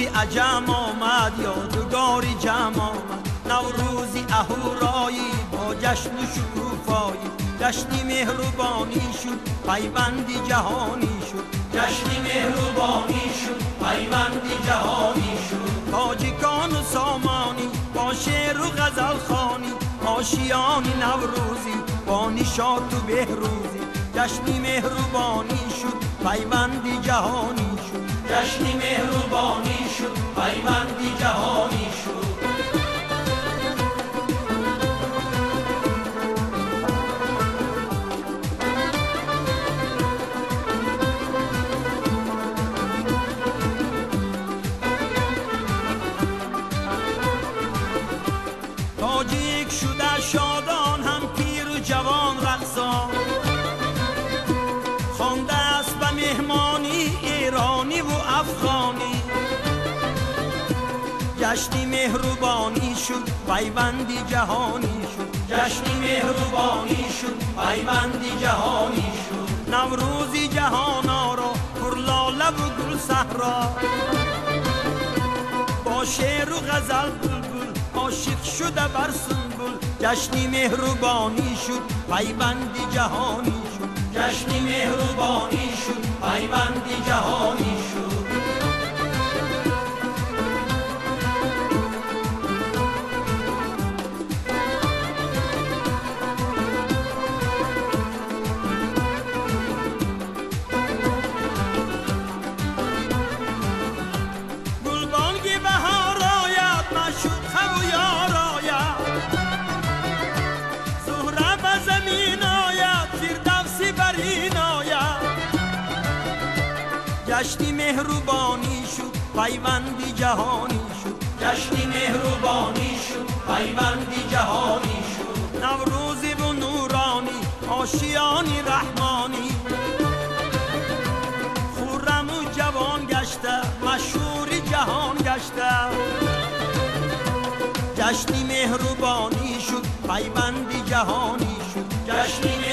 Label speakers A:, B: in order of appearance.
A: عجم آمد یادگاری جمع آمد نوروزی اهورایی با جشن و شکوفایی جشنی مهربانی شد پیوندی جهانی شد
B: جشنی مهربانی شد پیوندی جهانی شد
A: تاجیکان و سامانی با شعر و غزل خوانی آشیان نوروزی با نشاط و بهروزی جشنی مهربانی شد پیوندی جهانی شد
B: جشنی مهربانی شد پیوندی جهانی شد
A: تاجیک شده شادان هم پیر و جوان رقصان خوانده است به مهمانی ایرانی و افغانی جشنی مهربانی شد پیوندی جهانی شد
B: جشنی مهربانی شد پیوندی جهانی شد
A: نوروزی جهان آرا پرلاله و گل صحرا با شعر و غزل بلبل عاشق شده بر سنبل جشنی مهربانی شد پیوندی جهانی شد
B: جشنی مهربانی شد پیوندی جهانی شد
A: گلبانگی بهار آید مشوق و یار آید زهره به زمین آید فردوسی بر این آید جشنی مهربانی شد پیوندی جهانی شد
B: جشنی مهربانی شد پیوندی جهانی شد
A: نوروزی و نورانی آشیانی رحمانی خورم و جوان گشته مشهوری جهان گشته جشنی مهربانی شد پیوندی جهانی شد
B: جشنی